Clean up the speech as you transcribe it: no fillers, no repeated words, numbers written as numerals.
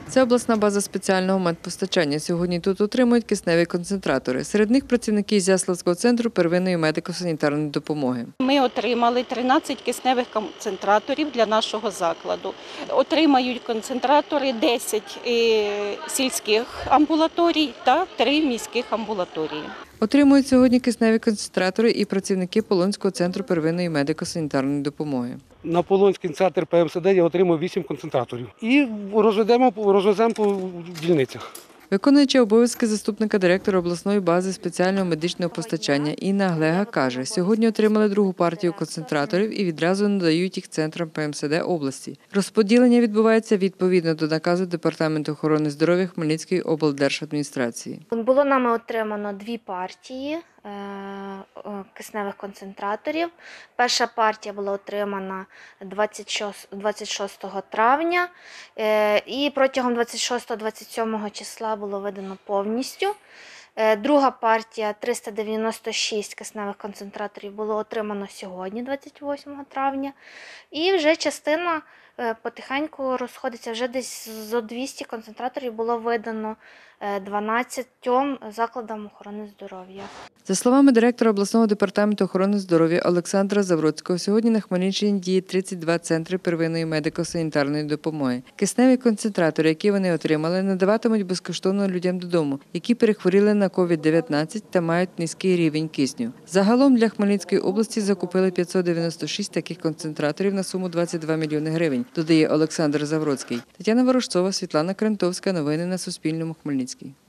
Це обласна база спеціального медпостачання. Сьогодні тут отримують кисневі концентратори. Серед них працівники Ізяславського центру первинної медико-санітарної допомоги. Ми отримали 13 кисневих концентраторів для нашого закладу. Отримають концентратори 10 сільських амбулаторій та 3 міських амбулаторії. Отримують сьогодні кисневі концентратори і працівники Полонського центру первинної медико-санітарної допомоги. На Полонський центр ПМСД я отримав 8 концентраторів. І розвеземо по дільницях. Виконуюча обов'язки заступника директора обласної бази спеціального медичного постачання Інна Глега каже, сьогодні отримали другу партію концентраторів і відразу надають їх центрам ПМСД області. Розподілення відбувається відповідно до наказу Департаменту охорони здоров'я Хмельницької облдержадміністрації. Було нами отримано 2 партії кисневих концентраторів. Перша партія була отримана 26 травня і протягом 26-27 числа було видано повністю. Друга партія 396 кисневих концентраторів було отримано сьогодні, 28 травня. І вже частина потихеньку розходиться, вже десь зо 200 концентраторів було видано 12 закладам охорони здоров'я. За словами директора обласного департаменту охорони здоров'я Олександра Завроцького, сьогодні на Хмельниччині діє 32 центри первинної медико-санітарної допомоги. Кисневі концентратори, які вони отримали, надаватимуть безкоштовно людям додому, які перехворіли на COVID-19 та мають низький рівень кисню. Загалом для Хмельницької області закупили 596 таких концентраторів на суму 22 мільйони гривень, додає Олександр Завроцький. Тетяна Ворожцова, Світлана Крентовська. Новини на Суспільному. Хмельницький.